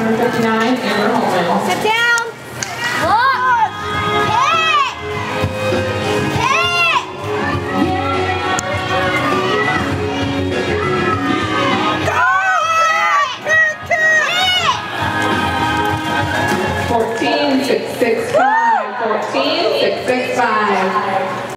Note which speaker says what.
Speaker 1: number 59, Amber Holman.
Speaker 2: Sit down. Look. Hit. Hit. Go. Hit.
Speaker 1: 14, 665. 14, 665.